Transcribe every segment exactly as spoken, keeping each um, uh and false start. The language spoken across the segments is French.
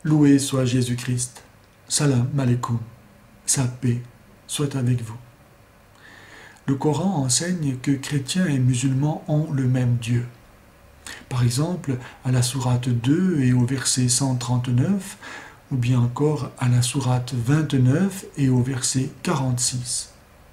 Loué soit Jésus-Christ. Salam alaikum. Sa paix soit avec vous. Le Coran enseigne que chrétiens et musulmans ont le même Dieu. Par exemple, à la sourate deux et au verset cent trente-neuf, ou bien encore à la sourate vingt-neuf et au verset quarante-six.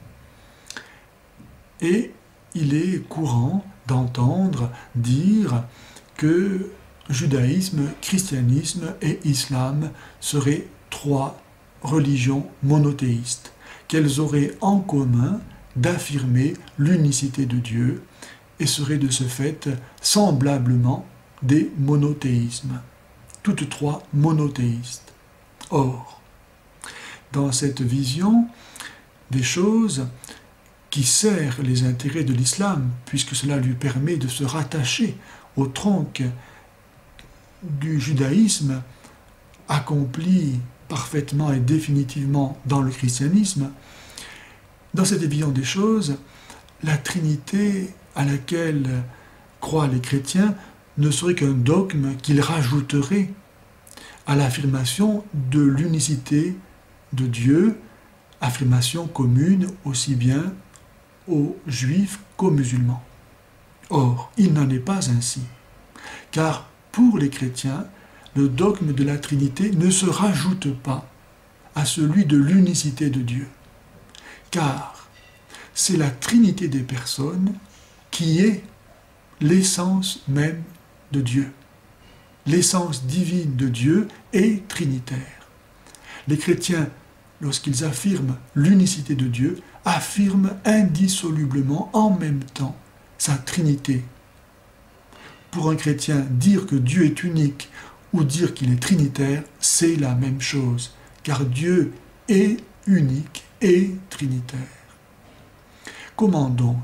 Et il est courant d'entendre dire que judaïsme, christianisme et islam seraient trois religions monothéistes, qu'elles auraient en commun d'affirmer l'unicité de Dieu et seraient de ce fait semblablement des monothéismes, toutes trois monothéistes. Or, dans cette vision des choses qui sert les intérêts de l'islam, puisque cela lui permet de se rattacher au tronc du judaïsme accompli parfaitement et définitivement dans le christianisme, dans cette vision des choses, la Trinité à laquelle croient les chrétiens ne serait qu'un dogme qu'ils rajouteraient à l'affirmation de l'unicité de Dieu, affirmation commune aussi bien aux juifs qu'aux musulmans. Or, il n'en est pas ainsi, car pour les chrétiens, le dogme de la Trinité ne se rajoute pas à celui de l'unicité de Dieu, car c'est la Trinité des personnes qui est l'essence même de Dieu. L'essence divine de Dieu est trinitaire. Les chrétiens, lorsqu'ils affirment l'unicité de Dieu, affirment indissolublement en même temps sa Trinité. Pour un chrétien, dire que Dieu est unique ou dire qu'il est trinitaire, c'est la même chose, car Dieu est unique et trinitaire. Comment donc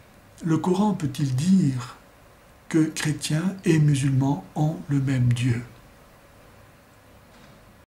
le Coran peut-il dire que chrétiens et musulmans ont le même Dieu ?